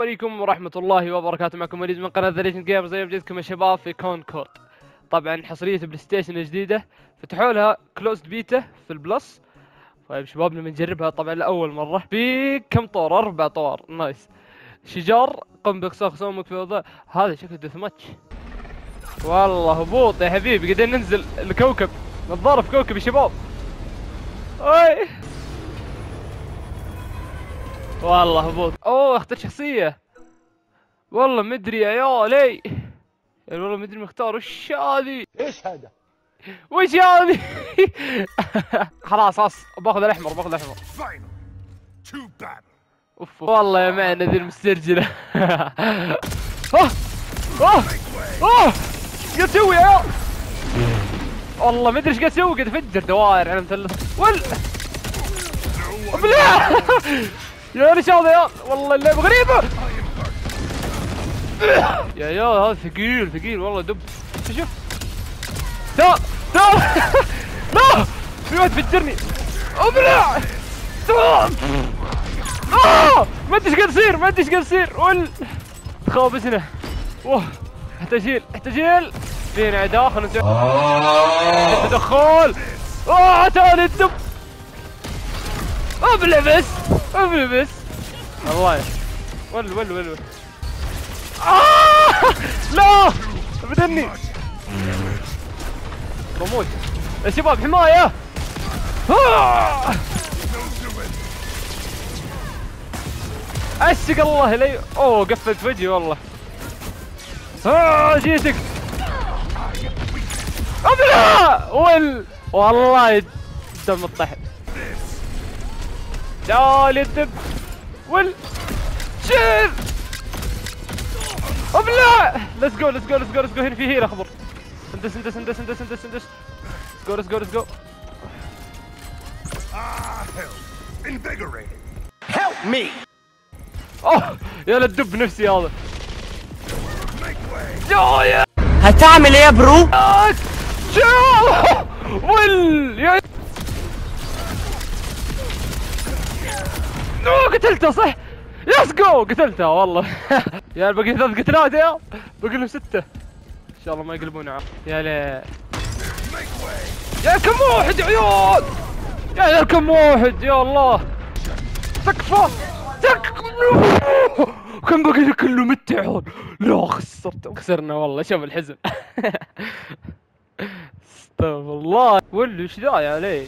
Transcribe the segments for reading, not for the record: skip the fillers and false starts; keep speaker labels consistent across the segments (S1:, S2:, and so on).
S1: عليكم ورحمة الله وبركاته. معكم وليد من قناة ذا ليجند جيمرز. اليوم جيتكم يا شباب في كونكورد. طبعا حصرية بلاي ستيشن جديدة، فتحوا لها كلوزد بيتا في البلس. طيب شباب نبي نجربها طبعا لأول مرة. في كم طور؟ 4 طور. نايس. شجار، قم باقصاء خصومك في وضع. هذا شكله ديث ماتش. والله هبوط يا حبيبي، قاعدين ننزل الكوكب، نتضارب في كوكب يا شباب. اي والله هبوط. اوه اختار شخصية. والله مدري يا عيالي، يعني والله مدري مختار. وش هذه؟
S2: ايش هذا؟
S1: وش هذه؟ خلاص باخذ الاحمر، باخذ الاحمر. اوف والله يا معنا ذي المسترجلة. اوه اوه اوه قاعد تسوي يا عيال؟ والله ما ادري ايش قاعد تسوي، قاعد افجر دوائر على مثلث. بالله يا ايش هذا يا عيال؟ والله اللعبة غريبة يا عيال. هذا ثقيل ثقيل والله. دب شوف. لا لا في واحد فجرني. ابلع. ما ادري ايش قاعد يصير، ما ادري ايش قاعد يصير. تخابسنا. اوه احتاج فينا عداء. خلنا نسوي تدخل. تعال الدب. ابلع بس والله. ول لا بدني بموت يا شباب. حماية. عشق الله لي. اوه قفلت وجهي والله. جيتك. ابلع. والله دم الطحن. تعال الدب. شيل. ابلع. ليتس جو هنا في هيل اخضر. اندس. Let's go.
S2: Help me.
S1: اوه يا للدب نفسي هذا. يا
S2: هتعمل ايه يا برو؟
S1: يا قتلته صح. ليتس جو. قتلته والله. يا باقي 3 قتلات يا باقي لهم 6. ان شاء الله ما يقلبون يا لا. يا كم واحد يا عيال، يا كم واحد يا الله. تكفى كم باقي لي كله مت يا عيال. لا خسرنا والله. شوف الحزن. استغفر الله. وش ذا يا لي.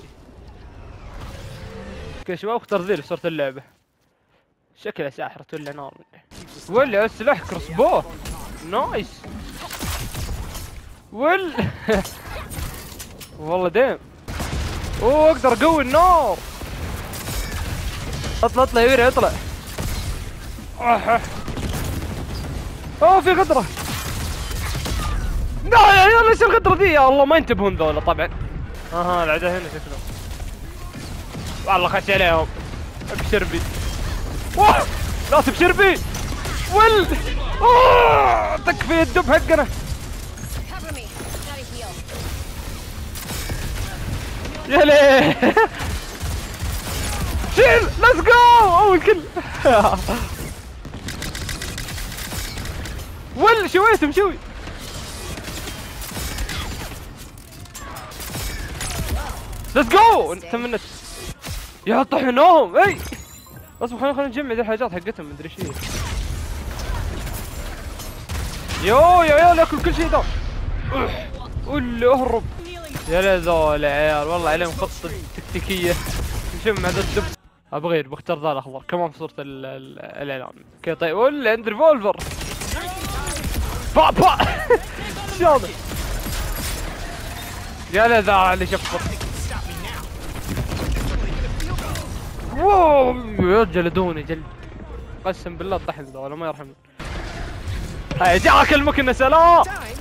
S1: يا شباب اختار ذي صورة اللعبة. شكلها ساحرة ولا نار. السلاح كروسبو. نايس. والله ديم. اوه اقدر اقوي النار. اطلع يا ويري اطلع. اوه في غدرة. لا يا عيال ايش الغدرة ذي يا الله. ما ينتبهون ذولا طبعا. العداء هنا شكله. والله خش عليهم. ابشر بي. لا تبشر بي. تكفي الدب حقنا. يا ليه. شيل. ليتس جو. اول كل. شويته مشوي. ليتس جو. تمنت يا طحنوهم. اي اصبر خلينا نجمع ذي الحاجات حقتهم. مدري ايش هي. يا عيال ياكل كل شيء ذا. اهرب يا لا ذول يا عيال. والله عليهم خطة تكتيكية. نجمع ذا الدب. بختار ذا الاخضر كمان في صورة الاعلان. اوكي طيب. عند ريفولفر. با شو هذا يا لا ذا اللي شفر. واو جلدوني جلد. قسم بالله الطحن ذولا ما يرحمون. هاي جاك المكنسة. لا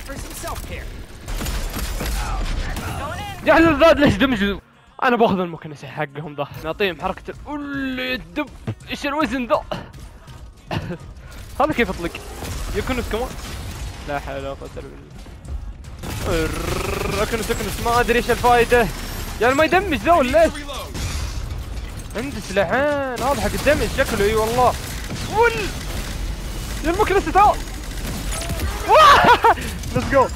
S1: يا اهل الذات ليش دمجوا. انا باخذ المكنسة حقهم ذا. نعطيهم حركة الدب. ايش الوزن ذا. هذا كيف اطلق يكنس كمان. لا حول ولا قوة الا بالله. اكنس ما ادري ايش الفائدة. يعني ما يدمج ذول ليش. عنده سلاحين. هذا حق الدمج شكله. اي والله. يمك لسه تعال. ليتس جو.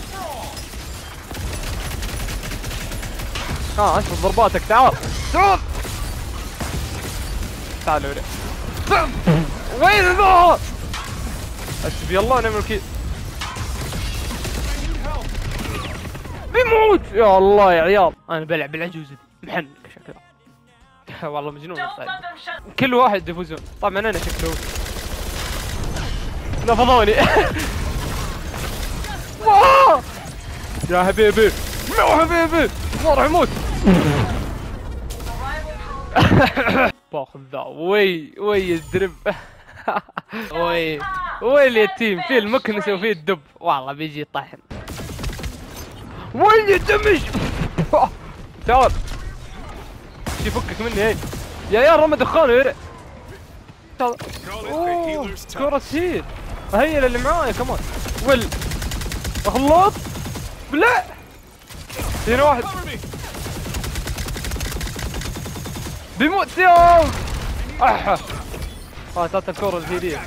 S1: اشوف ضرباتك. تعال تعال تعال وري. وين ذا؟ حسبي الله ونعم الوكيل. بيموت يا الله يا عيال. انا بلعب بالعجوز دي محنك شكله. والله مجنون. طيب. كل واحد يفوزون. طبعا انا شكله نفضوني. يا حبيبي يا حبيبي ما راح يموت. باخذ ذا. وي الدرب. وي اليتيم فيه المكنسه وفيه الدب. والله بيجي يطحن. وي الدمج. تعال شي فكك مني. هي يا رمى دخانه يا كرة تهيل. هي اللي معايا كمان. اخلص بلا. هنا واحد بيموت يا فاتت الكرة الهيلية.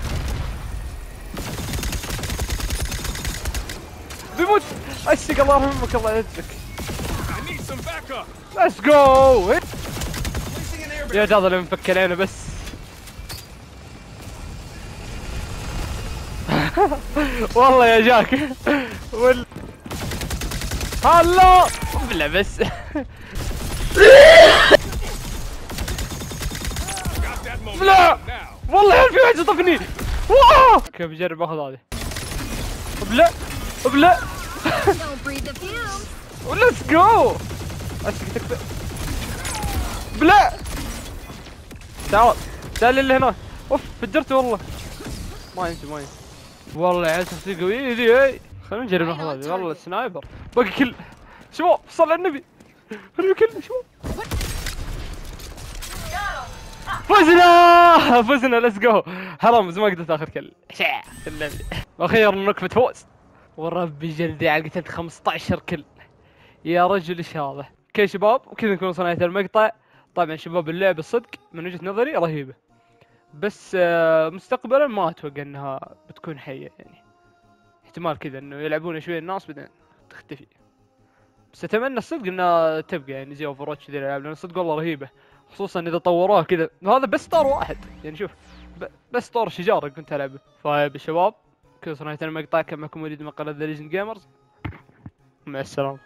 S1: بيموت. اشتق الله يرحمك الله يعزك. ليتس جو. يا جاذب اللي مفك علينا بس. والله يا جاك. هلا بلا بس. لا والله يا في واحد صطفني. كيف بجرب اخذ هذه. بلا بلا. ليتس جو. بلا تعال اللي هناك. اوف فجرته والله. ما ينسى والله يا عيال شخصية قوية ذي. هي خلينا نجرب ناخذ هذه. والله السنايبر باقي كل. شباب صل على النبي. خلينا كل شباب. فزنا ليتس جو. حرام ما قدرت اخذ كل. واخيرا نكفة فوز. وربي جلدي على قتلت 15 كل. يا رجل ايش هذا. اوكي شباب وكذا نكون وصلنا نهاية المقطع. طبعا شباب اللعبة الصدق من وجهة نظري رهيبة. بس مستقبلا ما اتوقع انها بتكون حية يعني. احتمال كذا انه يلعبون شوي الناس بعدين تختفي. بس اتمنى الصدق انها تبقى يعني زي اوفروتش ذي الالعاب لان الصدق والله رهيبة. خصوصا اذا طوروها كذا. هذا بس طور واحد يعني شوف بس طور شجارة كنت العبه. فيا شباب كذا وصلنا نهاية المقطع. كان معكم وليد من قناة ذا ليجند جيمرز. مع السلامة.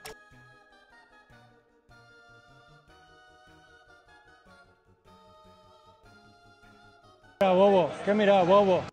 S3: Bobo, ¿qué mira, bobo?